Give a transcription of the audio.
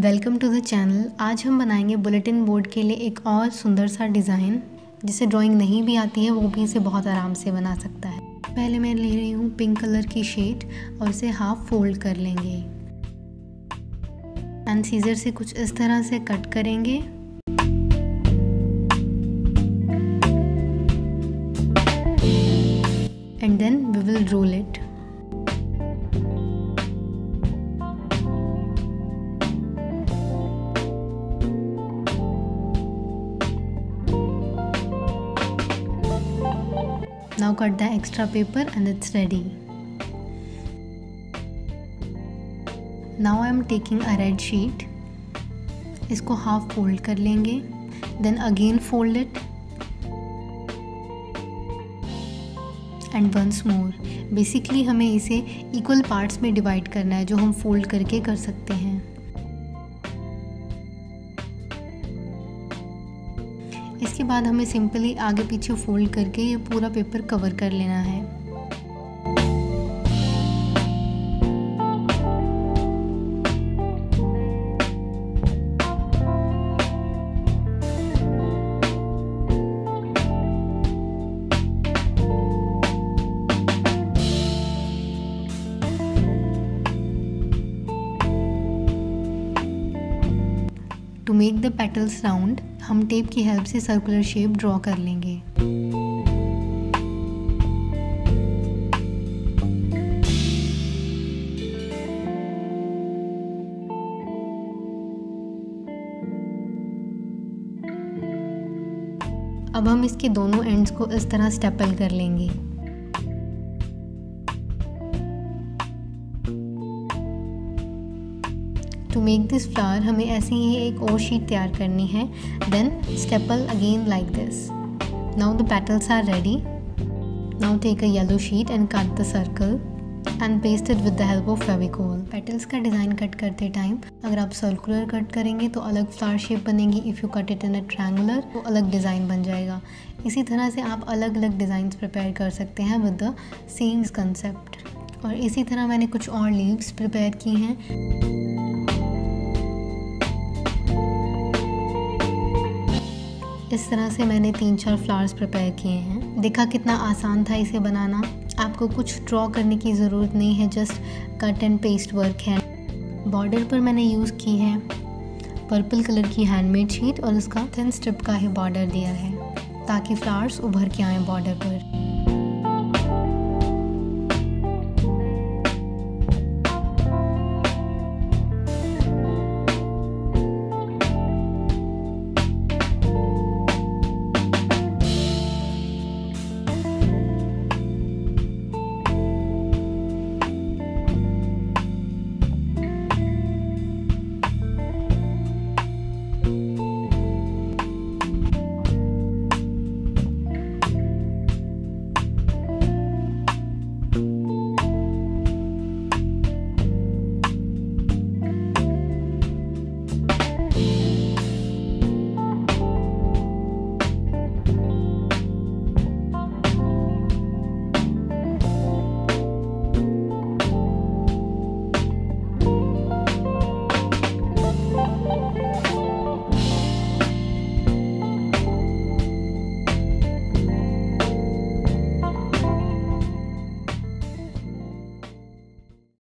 Welcome to the channel. आज हम बनाएंगे बुलेटिन बोर्ड के लिए एक और सुंदर सा डिज़ाइन। जिसे ड्राइंग नहीं भी आती है वो भी इसे बहुत आराम से बना सकता है। पहले मैं ले रही हूँ पिंक कलर की शेड और इसे हाफ फोल्ड कर लेंगे एंड सीजर से कुछ इस तरह से कट करेंगे। And then we will roll it. Now cut the extra paper and it's ready. Now I am taking a red sheet. इसको half fold कर लेंगे, then again fold it and once more. Basically हमें इसे equal parts में divide करना है जो हम fold करके कर सकते हैं। इसके बाद हमें सिंपली आगे पीछे फोल्ड करके ये पूरा पेपर कवर कर लेना है। To make the petals round हम टेप की हेल्प से सर्कुलर शेप ड्रॉ कर लेंगे। अब हम इसके दोनों एंड्स को इस तरह स्टेपल कर लेंगे। टू मेक दिस फ्लावर हमें ऐसे ही एक और शीट तैयार करनी है। Then staple again like this. Now the petals are ready. Now take a yellow sheet and cut the circle and paste it with the help of Fevicol. Petals का design cut करते time अगर आप circular cut करेंगे तो अलग flower shape बनेगी। If you cut it in a triangular तो अलग डिज़ाइन बन जाएगा। इसी तरह से आप अलग अलग डिज़ाइंस प्रिपेयर कर सकते हैं विद द सेम कंसेप्ट। और इसी तरह मैंने कुछ और लीव्स प्रिपेयर की हैं। इस तरह से मैंने 3-4 फ्लावर्स प्रिपेयर किए हैं। देखा कितना आसान था इसे बनाना। आपको कुछ ड्रॉ करने की ज़रूरत नहीं है, just cut and paste work है। बॉर्डर पर मैंने यूज़ की है पर्पल कलर की हैंडमेड शीट और इसका थिन स्ट्रिप का ही बॉर्डर दिया है ताकि फ्लावर्स उभर के आए बॉर्डर पर।